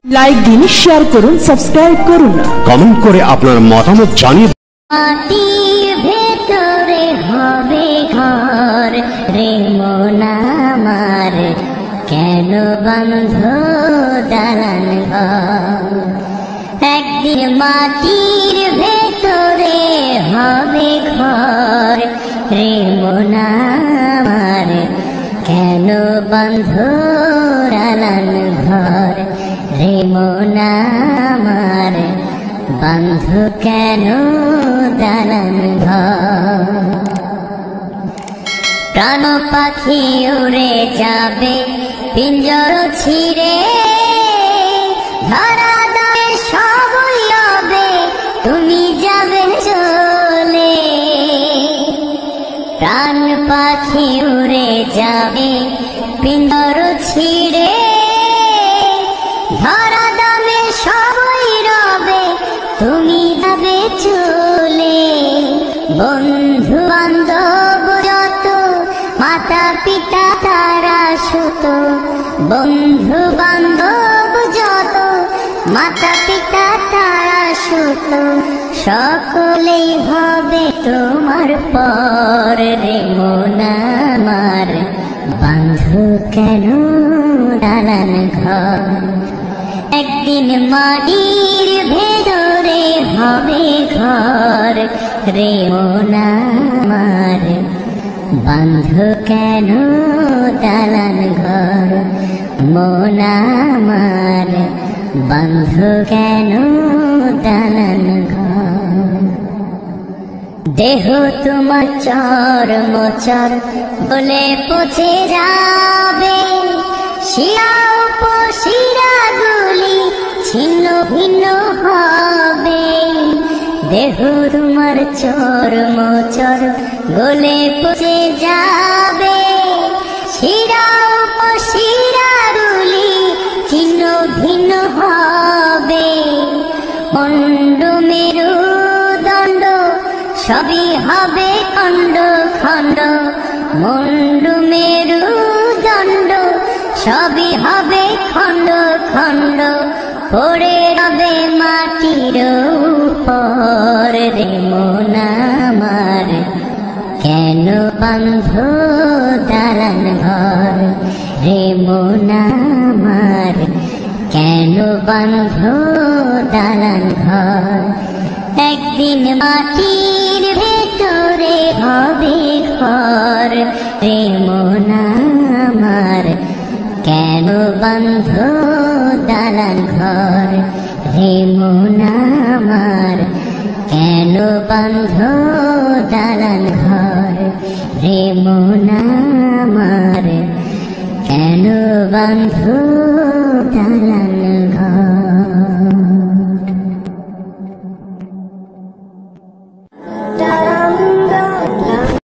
Like দিন, share করুন, subscribe করুন, কমেন্ট করে আপনার মতামত জানিয়ে। মাটির ভেতরে হবে ঘর রে মন আমার, কেন বন্ধ দালান ঘর। একদিন মাটির ভেতরে হবে ঘর রে মন আমার, কেন বন্ধ দালান ঘর রে মন আমার, বন্ধু কেন দালান ঘর। প্রাণ পাখি উড়ে যাবে পিঞ্জর ছিঁড়ে, ধরা দামে সবই রবে তুমি যাবে চলে। প্রাণ পাখি উড়ে যাবে পিঞ্জর ছিঁড়ে, ধরা দামে সবই রবে তুমি যাবে চলে। বন্ধু বান্ধব যত মাতা পিতা তারা সুত, বন্ধু বান্ধব যত মাতা পিতা তারা সুত, সকলেই হবে তোমার পর রে মন আমার, বন্ধু কেন দালান ঘর। একদিন মাটির ভেতরে হবে ঘর রে মন আমার, বন্ধু কেন দালান ঘর মন আমার, বন্ধু কেন দালান ঘর। দেহ তোমার চর মোচর বলে পচে যাবে, শিরা উপশিরা গুলি ছিন্ন ভিন্ন হবে। দেহ তোমার চর মোচর গলে পচে যাবে, শিরা উপশিরা গুলি ছিন্ন ভিন্ন হবে। খণ্ড মেরু দণ্ড সবই হবে খণ্ড খণ্ড, মণ্ড মেরু দণ্ড সবই হবে খণ্ড খণ্ড, পড়ে রবে মাটির উপর রে মন আমার, কেন বন্ধ দালান ঘর রে মন আমার, কেন বন্ধ দালান ঘর। একদিন মাটির ভেতরে হবে ঘর রে মন আমার, কেন বন্ধ দালান ঘর রে মন আমার, কেন বন্ধ দালান ঘর রে মন আমার, কেন বন্ধ